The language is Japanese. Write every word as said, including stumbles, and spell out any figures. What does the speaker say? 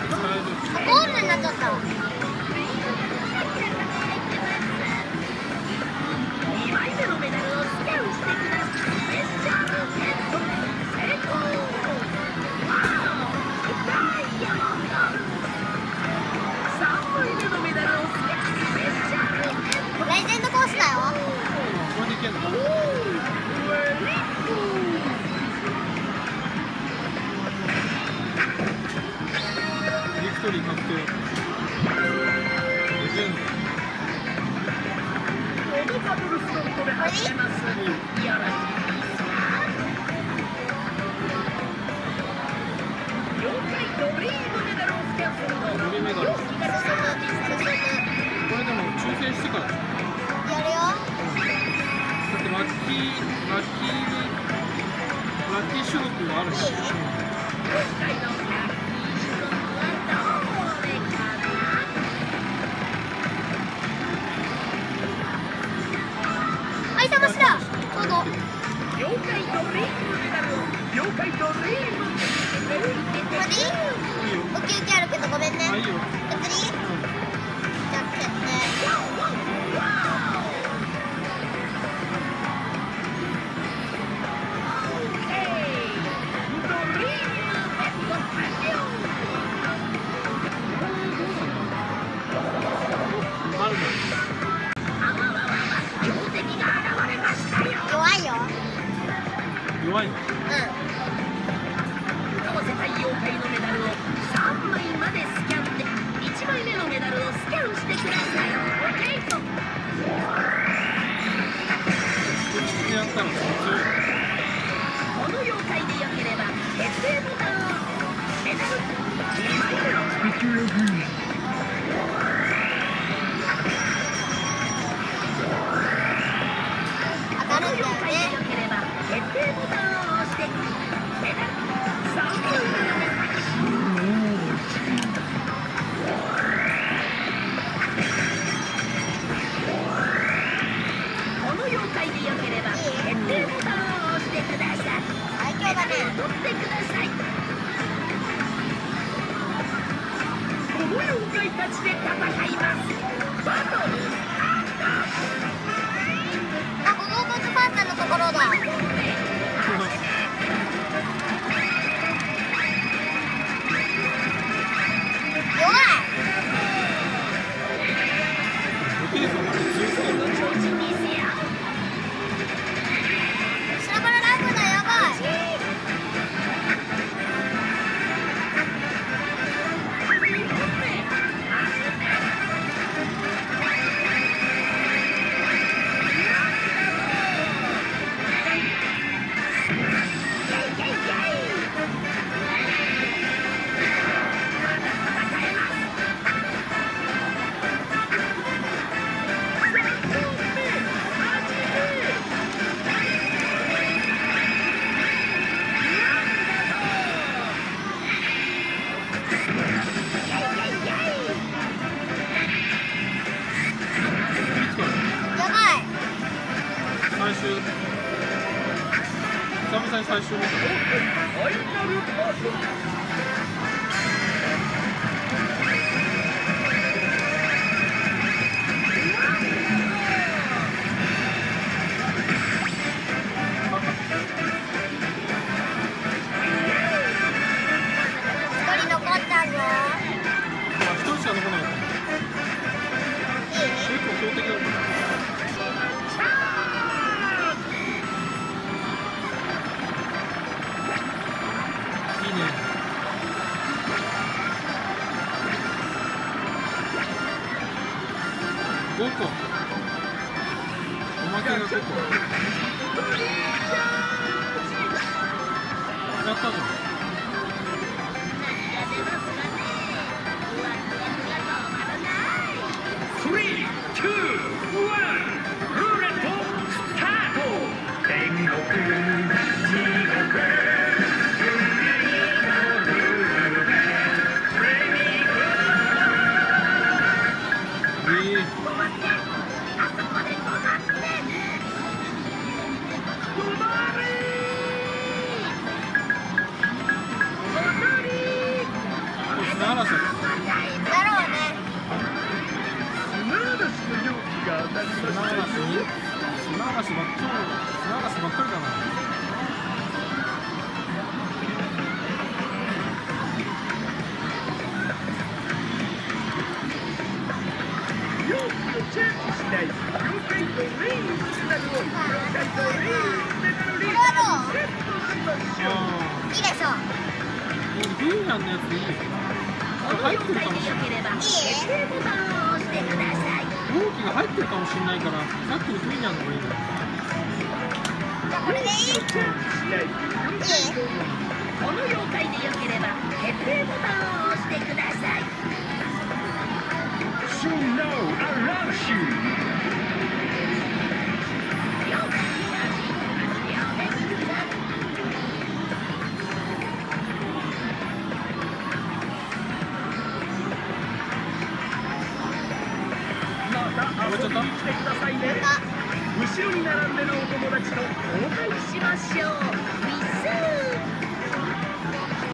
ゴールになっちゃった。にまいめのメダルをスキャンしてください。スペシャルゲット成功。わーダイヤモンド。さんまいめのメダルをスキャン。スペシャルゲット。レジェンドコースだよ。 これでいけんの？ビクトリー確定。レジェンド。 このバトルフロントで始めます。よろしいですか？妖怪ドリームメダルをスキャンするとドリームメダル。 容器が進む。 これでも抽選してから。 やるよ。 だってラッキーラッキーラッキー種族があるし。 今回のラッキー種族はどれかな？はい、騙しだ。ちょうど。妖怪ドリームメダルを妖怪ドリームメダルをこれでいい？ウキウキあるけどごめんね。 あ、いいよ。 別に？じゃあ決定。弱いよ。 弱いの？ うん。合わせた妖怪のメダルをさんまいまでスキャンでいちまいめのメダルをスキャンしてください。オッケー。 打ちつけやったら強い。 この妖怪でよければ決定ボタンを。メダルにまいめの当たるんだよね。よければ決定ボタンを押してメダルさんまいめのメダル。この妖怪でよければ決定ボタンを押してください。最強だね。取ってください。この妖怪たちで戦います。バトルスタート。あ、ゴゴゴズパンダのところだ。弱い。 ホテイソンが強すぎる。 シャバララブだ、やばい。 最終久々に最終見た。 一人残ったぞ。 あ、一人しか残らなかった。結構強敵だった。ごこ。おまけがごこ。やったじゃん。 スリー、ツー、ワン、ルーレットスタート。天国、地獄、 こ砂嵐だ。 だろうね。 砂嵐の容器が当たりま砂したよ。 嵐に砂嵐ばっかり、砂嵐ばっかりだな。 容器をチェンジしない。妖怪とレインメダルを妖怪とレインメダルリーダーにセットしましょう。 あいいでしょ。 あ、ビーヤンのやついい。 この入っ妖怪てるかもしれない。 でよければ決定ボタンを押してください。 容器が入ってるかもしれないから、さっきのビーヤンの方がいいな。 じゃあこれでいい？いい？ チェンジしない。 この妖怪でよければ決定ボタンを押してください。 So now arouse you. 了解。 また遊びに来てくださいね。後ろに並んでるお友達と交代しましょう。